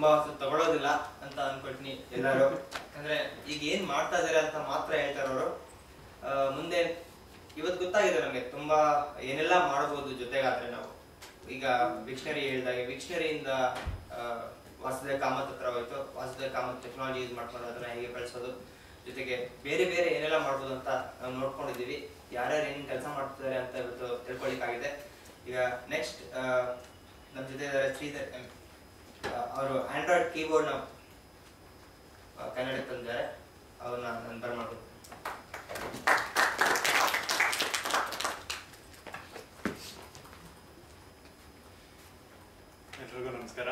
ತುಂಬಾ ತಗೊಳ್ಳೋದಿಲ್ಲ ಅಂತ ಅನ್ಕೊಳ್ತೀನಿ ಎಲ್ಲರೂ. ಅಂದ್ರೆ ಈಗ ಏನ್ ಮಾಡ್ತಾ ಇದಾರೆ ಅಂತ ಮಾತ್ರ ಹೇಳ್ತಾರೆ ಅವರು. ಮುಂದೆ ಇವತ್ತು ಗೊತ್ತಾಗಿದೆ ನಮಗೆ ತುಂಬಾ ಏನೆಲ್ಲ ಮಾಡಬಹುದು ಜೊತೆಗಾದ್ರೆ ನಾವು. ಈಗ ವಿಕ್ಷನರಿ ಹೇಳಿದಾಗೆ ವಿಕ್ಷನರಿಯಿಂದ ವಾಸುದೇವ ಕಾಮತ್ ಹತ್ರ ಹೋಯ್ತು. ವಾಸುದೇವ ಕಾಮತ್ ಟೆಕ್ನಾಲಜಿ ಯೂಸ್ ಮಾಡ್ಕೊಂಡು ಅದನ್ನ ಹೇಗೆ ಬೆಳೆಸೋದು, ಜೊತೆಗೆ ಬೇರೆ ಬೇರೆ ಏನೆಲ್ಲ ಮಾಡ್ಬೋದು ಅಂತ ನಾವು ನೋಡ್ಕೊಂಡಿದೀವಿ. ಯಾರ್ಯಾರು ಏನೇನು ಕೆಲಸ ಮಾಡ್ತಿದ್ದಾರೆ ಅಂತ ಇವತ್ತು ತಿಳ್ಕೊಳ್ಳಿಕ್ಕಾಗಿದೆ. ಈಗ ನೆಕ್ಸ್ಟ್ ನಮ್ಮ ಜೊತೆ ಇದ್ದಾರೆ ಶ್ರೀಧರ್ ಎಂ. ಅವರು ಆಂಡ್ರಾಯ್ಡ್ ಕೀಬೋರ್ಡ್ನ ಕನ್ನಡಕ್ಕೆ ತಂದಿದ್ದಾರೆ. ಅವ್ರನ್ನ ನಾನು ಬರ್ಮಾಡ್ಬೋದು. ಎಲ್ರಿಗೂ ನಮಸ್ಕಾರ.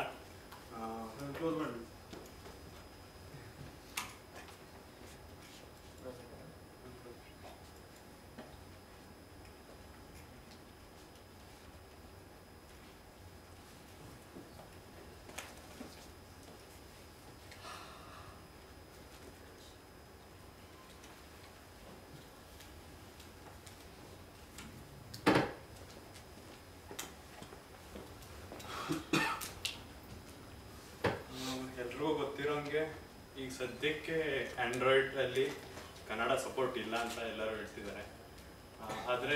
ಎಲ್ರಿಗೂ ಗೊತ್ತಿರೋಂಗೆ ಈಗ ಸದ್ಯಕ್ಕೆ ಆಂಡ್ರಾಯ್ಡ್ ಅಲ್ಲಿ ಕನ್ನಡ ಸಪೋರ್ಟ್ ಇಲ್ಲ ಅಂತ ಎಲ್ಲರೂ ಹೇಳ್ತಿದ್ದಾರೆ. ಆದರೆ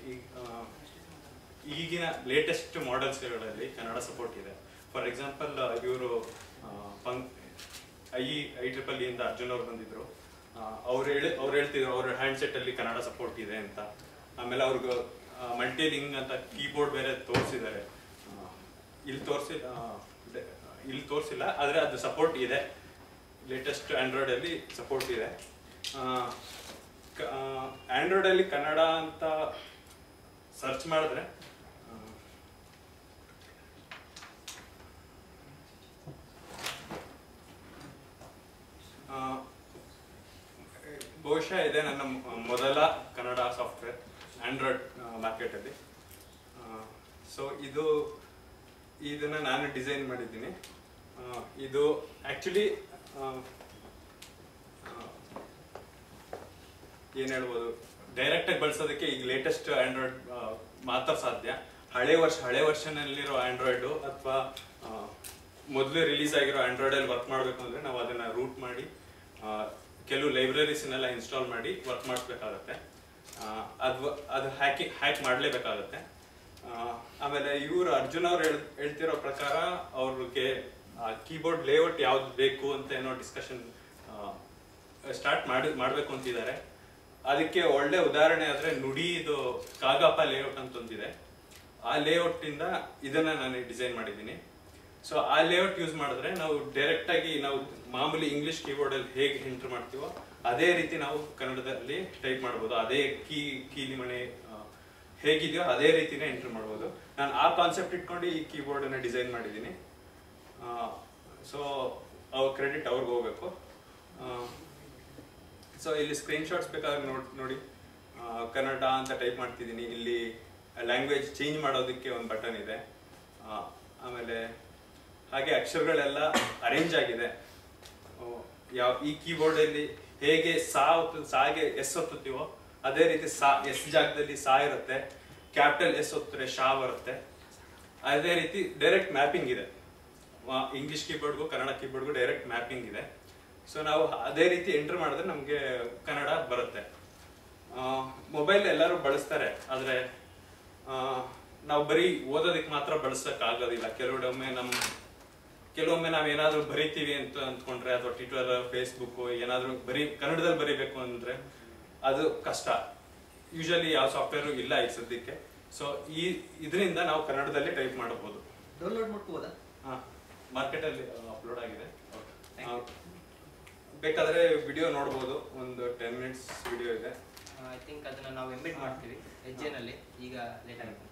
ಈಗಿನ ಲೇಟೆಸ್ಟ್ ಮಾಡೆಲ್ಸ್ಗಳಲ್ಲಿ ಕನ್ನಡ ಸಪೋರ್ಟ್ ಇದೆ. ಫಾರ್ ಎಕ್ಸಾಂಪಲ್ ಇವರು IEEE ಇಂದ ಅರ್ಜುನ್ ಅವ್ರು ಬಂದಿದ್ರು. ಅವ್ರು ಹೇಳ್ತಿದ್ರು ಅವ್ರ ಹ್ಯಾಂಡ್ಸೆಟ್ ಅಲ್ಲಿ ಕನ್ನಡ ಸಪೋರ್ಟ್ ಇದೆ ಅಂತ. ಆಮೇಲೆ ಅವ್ರಿಗೆ ಮಲ್ಟಿಲಿಂಗ್ ಅಂತ ಕೀಬೋರ್ಡ್ ಬೇರೆ ತೋರಿಸಿದ್ದಾರೆ. ಇಲ್ಲಿ ತೋರಿಸಿಲ್ಲ, ಆದರೆ ಅದು ಸಪೋರ್ಟ್ ಇದೆ. ಲೇಟೆಸ್ಟ್ ಆಂಡ್ರಾಯ್ಡ್ ಅಲ್ಲಿ ಸಪೋರ್ಟ್ ಇದೆ. ಆಂಡ್ರಾಯ್ಡ್ ಅಲ್ಲಿ ಕನ್ನಡ ಅಂತ ಸರ್ಚ್ ಮಾಡಿದ್ರೆ ಬಹುಶಃ ಇದೆ ನನ್ನ ಮೊದಲ ಕನ್ನಡ ಸಾಫ್ಟ್ವೇರ್ ಆಂಡ್ರಾಯ್ಡ್ ಮಾರ್ಕೆಟ್ ಅಲ್ಲಿ. ಸೊ ಇದನ್ನ ನಾನು ಡಿಸೈನ್ ಮಾಡಿದ್ದೀನಿ. ಇದು ಆಕ್ಚುಲಿ ಏನ್ ಹೇಳ್ಬೋದು, ಡೈರೆಕ್ಟ್ ಆಗಿ ಬಳಸೋದಕ್ಕೆ ಈಗ ಲೇಟೆಸ್ಟ್ ಆಂಡ್ರಾಯ್ಡ್ ಮಾತ್ರ ಸಾಧ್ಯ. ಹಳೆ ವರ್ಷನಲ್ಲಿರೋ ಆಂಡ್ರಾಯ್ಡು ಅಥವಾ ಮೊದಲು ರಿಲೀಸ್ ಆಗಿರೋ ಆಂಡ್ರಾಯ್ಡ್ ಅಲ್ಲಿ ವರ್ಕ್ ಮಾಡಬೇಕು ಅಂದ್ರೆ ನಾವು ಅದನ್ನ ರೂಟ್ ಮಾಡಿ ಕೆಲವು ಲೈಬ್ರರೀಸ್ನೆಲ್ಲ ಇನ್ಸ್ಟಾಲ್ ಮಾಡಿ ವರ್ಕ್ ಮಾಡಿಸ್ಬೇಕಾಗತ್ತೆ. ಅದು ಹ್ಯಾಕ್ ಮಾಡಲೇಬೇಕಾಗತ್ತೆ. ಆಮೇಲೆ ಇವರು ಅರ್ಜುನ್ ಅವ್ರು ಹೇಳ್ತಿರೋ ಪ್ರಕಾರ ಅವ್ರಿಗೆ ಕೀಬೋರ್ಡ್ ಲೇಔಟ್ ಯಾವ್ದು ಬೇಕು ಅಂತ ಏನೋ ಡಿಸ್ಕಷನ್ ಸ್ಟಾರ್ಟ್ ಮಾಡಬೇಕು ಅಂತಿದ್ದಾರೆ. ಅದಕ್ಕೆ ಒಳ್ಳೆ ಉದಾಹರಣೆ ಆದ್ರೆ ನುಡಿ ಇದು ಕಾಗಪ್ಪ ಲೇಔಟ್ ಅಂತ ಒಂದಿದೆ. ಆ ಲೇಔಟ್ ಇಂದ ಇದನ್ನ ನಾನು ಡಿಸೈನ್ ಮಾಡಿದ್ದೀನಿ. ಸೊ ಆ ಲೇಔಟ್ ಯೂಸ್ ಮಾಡಿದ್ರೆ ನಾವು ಡೈರೆಕ್ಟ್ ಆಗಿ ನಾವು ಮಾಮೂಲಿ ಇಂಗ್ಲಿಷ್ ಕೀಬೋರ್ಡ್ ಅಲ್ಲಿ ಹೇಗೆ ಎಂಟರ್ ಮಾಡ್ತೀವೋ ಅದೇ ರೀತಿ ನಾವು ಕನ್ನಡದಲ್ಲಿ ಟೈಪ್ ಮಾಡ್ಬೋದು. ಅದೇ ಕೀಲಿ ಮಣೆ ಹೇಗಿದೆಯೋ ಅದೇ ರೀತಿನೇ ಎಂಟರ್ ಮಾಡ್ಬೋದು. ನಾನು ಆ ಕಾನ್ಸೆಪ್ಟ್ ಇಟ್ಕೊಂಡು ಈ ಕೀಬೋರ್ಡ್ ಅನ್ನ ಡಿಸೈನ್ ಮಾಡಿದ್ದೀನಿ. ಸೊ ಅವ್ರ ಕ್ರೆಡಿಟ್ ಅವ್ರಿಗೆ ಹೋಗ್ಬೇಕು. ಸೊ ಇಲ್ಲಿ ಸ್ಕ್ರೀನ್ ಶಾಟ್ಸ್ ಬೇಕಾದ್ರೆ ನೋಡಿ ಕನ್ನಡ ಅಂತ ಟೈಪ್ ಮಾಡ್ತಿದ್ದೀನಿ. ಇಲ್ಲಿ ಲ್ಯಾಂಗ್ವೇಜ್ ಚೇಂಜ್ ಮಾಡೋದಕ್ಕೆ ಒಂದು ಬಟನ್ ಇದೆ. ಆಮೇಲೆ ಹಾಗೆ ಅಕ್ಷರಗಳೆಲ್ಲ ಅರೇಂಜ್ ಆಗಿದೆ. ಈ ಕೀಬೋರ್ಡ್ ಅಲ್ಲಿ ಹೇಗೆ ಸಾಗೆ ಎಸ್ ಒತ್ತುತ್ತೀವೋ ಅದೇ ರೀತಿ ಎಸ್ ಜಾಗದಲ್ಲಿ ಸಾ ಇರುತ್ತೆ. ಕ್ಯಾಪಿಟಲ್ ಎಸ್ ಒತ್ತಿದ್ರೆ ಶಾ ಬರುತ್ತೆ. ಅದೇ ರೀತಿ ಡೈರೆಕ್ಟ್ ಮ್ಯಾಪಿಂಗ್ ಇದೆ. ಇಂಗ್ಲಿಷ್ ಕೀಬೋರ್ಡ್ಗೂ ಕನ್ನಡ ಕೀಬೋರ್ಡ್ಗೂ ಡೈರೆಕ್ಟ್ ಮ್ಯಾಪಿಂಗ್ ಇದೆ. ಸೊ ನಾವು ಅದೇ ರೀತಿ ಎಂಟರ್ ಮಾಡಿದ್ರೆ ನಮಗೆ ಕನ್ನಡ ಬರುತ್ತೆ. ಮೊಬೈಲ್ ಎಲ್ಲರೂ ಬಳಸ್ತಾರೆ, ಆದ್ರೆ ನಾವು ಬರೀ ಓದೋದಕ್ಕೆ ಮಾತ್ರ ಬಳಸಕ್ ಆಗೋದಿಲ್ಲ. ಕೆಲವೊಮ್ಮೆ ನಾವೇನಾದ್ರೂ ಬರಿತೀವಿ ಅಂತ ಅಂದ್ಕೊಂಡ್ರೆ ಅಥವಾ ಟ್ವಿಟರ್ ಫೇಸ್ಬುಕ್ ಏನಾದ್ರೂ ಕನ್ನಡದಲ್ಲಿ ಬರೀಬೇಕು ಅಂದ್ರೆ ಅದು ಕಷ್ಟ. ಯೂಶಲಿ ಯಾವ ಸಾಫ್ಟ್ವೇರ್ ಇಲ್ಲ ಈಗ ಸದ್ಯಕ್ಕೆ. ಸೊ ಇದರಿಂದ ನಾವು ಕನ್ನಡದಲ್ಲಿ ಟೈಪ್ ಮಾಡಬಹುದು. ಡೌನ್ಲೋಡ್ ಮಾಡ್ಕೋಬೋದಾ? ಮಾರ್ಕೆಟ್ ಅಲ್ಲಿ ಅಪ್ಲೋಡ್ ಆಗಿದೆ. ಬೇಕಾದ್ರೆ ವಿಡಿಯೋ ನೋಡಬಹುದು. ಒಂದು 10 minutes ವಿಡಿಯೋ ಇದೆ. ಐ ಥಿಂಕ್ ಅದನ್ನ ನಾವು ಎಂಬೆಡ್ ಮಾಡ್ತೀವಿ ಎಜ್ಜೆನಲ್ಲಿ. ಈಗ ಲೇಟ್ ಆಗುತ್ತೆ.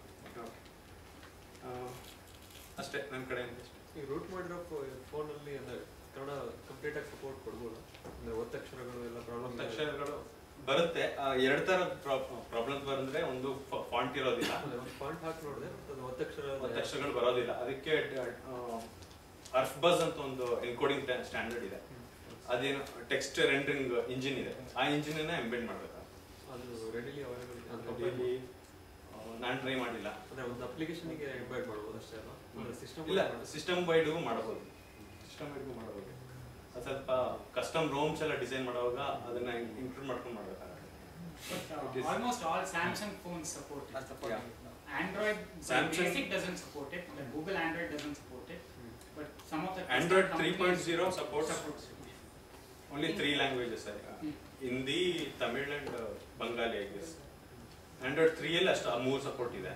ಅಷ್ಟೇ ನನ್ನ ಕಡೆಯಿಂದ. ಈ ರೂಟ್ ಮಾಡಿರೋ ಫೋನ್ ಅಲ್ಲಿ ಅಂದ್ರೆ ಕನ್ನಡ ಕಂಪ್ಲೀಟ್ ಆಗಿ ಸಪೋರ್ಟ್ ಕೊಡ್ಬೋದಾ? ಅಂದ್ರೆ ಒತ್ತಕ್ಷರಗಳು ಎಲ್ಲ ಪ್ರಾಬ್ಲಮ್ ಒತ್ತಕ್ಷರಗಳು ಬರುತ್ತೆ. ಎರಡು ತರ ಪ್ರಾಬ್ಲಮ್ಸ್ ಬಂದ್ರೆ ಒಂದು ಫಾಂಟ್ ಇರೋದಿಲ್ಲ. ಫಾಂಟ್ ಹಾಕಿ ನೋಡಿದೆ ಒತ್ತಕ್ಷರಗಳು ಬರೋದಿಲ್ಲ. ಅದಕ್ಕೆ ಅರ್ಫ್ಬಸ್ ಅಂತ ಒಂದು ಎನ್ಕೋಡಿಂಗ್ ಸ್ಟ್ಯಾಂಡರ್ಡ್ ಇದೆ. ಅದೇನು ಟೆಕ್ಸ್ಟ್ ರೆಂಡರಿಂಗ್ ಇಂಜಿನ್ ಇದೆ. ಆ ಇಂಜಿನ್ ಎಂಬೆಡ್ ಮಾಡ್ಬೇಕು. ಅದು ರೆಡಿಲಿ ಅವೈಲೇಬಲ್ ನಾನು ಟ್ರೈ ಮಾಡಿಲ್ಲ. ಅಂದ್ರೆ ಒಂದು ಅಪ್ಲಿಕೇಶನ್ ಗೆ ಎಂಬೆಡ್ ಮಾಡಬಹುದು ಅಷ್ಟೇ ಅಲ್ಲ? ಸಿಸ್ಟಮ್ ವೈಡ್ಗೂ ಮಾಡಬಹುದು. ಸಿಸ್ಟಮ್ಯಾಟಿಕ್ ಮಾಡಬಹುದು. ಅದು ಸ್ವಲ್ಪ ಕಸ್ಟಮ್ ರೋಮ್ಸ್ ಎಲ್ಲ ಡಿಸೈನ್ ಮಾಡುವಾಗ ಅದನ್ನ ಇನ್ಕ್ಲೂಡ್ ಮಾಡ್ಕೊಂಡು ಮಾಡಬೇಕಾಗುತ್ತೆ. Almost all Samsung phones support it. Android Basic doesn't support it. The Google Android doesn't support it. But some of the Android 3.0 supports only 3 languages. Hindi, Tamil and Bengali, I guess. Android 3 ಅಲ್ಲಿ ಅಷ್ಟು 3 support ಇದೆ.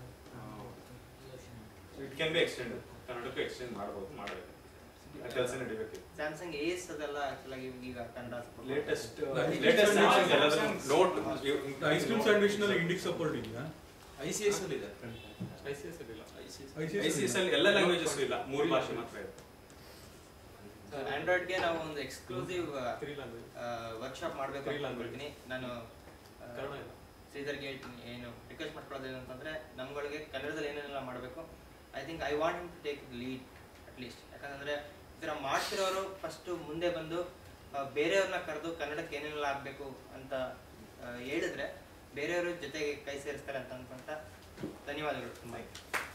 It can be extend, ಕನ್ನಡಕ್ಕೂ extend ಮಾಡಬೇಕು. ಕೆಲಸ ನಡಿಬೇಕು. Samsung Ace ಅದೆಲ್ಲ actually ಈಗ Kannada latest Samsung ಎಲ್ಲದರ ನೋಟ್ ಐಸ್ಕ್ರೀಮ್ ಸ್ಯಾಂಡ್ವಿಚ್ ನಲ್ಲಿ ಇಂಡಿಕ್ ಸಪೋರ್ಟ್ ಇದೆಯಾ? ICS ಅಲ್ಲಿ ಇದೆ. ICS ಅಲ್ಲಿ ಎಲ್ಲ ಲ್ಯಾಂಗ್ವೇಜಸ್ ಇಲ್ಲ, 3 ಭಾಷೆ ಮಾತ್ರ ಇದೆ. ಆಂಡ್ರಾಯ್ಡ್ಗೆ ನಾವು ಒಂದು ಎಕ್ಸ್ಕ್ಲೂಸಿವ್ ವರ್ಕ್ಶಾಪ್ ಮಾಡಬೇಕು ಅನ್ಕೊಳ್ತೀನಿ. ನಾನು ಶ್ರೀಧರ್ಗೆ ಏನು ರಿಕ್ವೆಸ್ಟ್ ಮಾಡ್ಕೊಳ್ಳೋದು ಏನಂತಂದ್ರೆ ನಮ್ಗಳಿಗೆ ಕನ್ನಡದಲ್ಲಿ ಏನೇನೆಲ್ಲ ಮಾಡಬೇಕು. I think I want to take lead at least. ಯಾಕಂದ್ರೆ ಈ ಥರ ಮಾಡ್ತಿರೋರು ಫಸ್ಟು ಮುಂದೆ ಬಂದು ಬೇರೆಯವ್ರನ್ನ ಕರೆದು ಕನ್ನಡಕ್ಕೆ ಏನೇನೆಲ್ಲ ಆಗಬೇಕು ಅಂತ ಹೇಳಿದ್ರೆ ಬೇರೆಯವ್ರ ಜೊತೆಗೆ ಕೈ ಸೇರಿಸ್ತಾರೆ ಅಂತ ಅನ್ಕೊಂತ ಧನ್ಯವಾದಗಳು ತುಂಬ.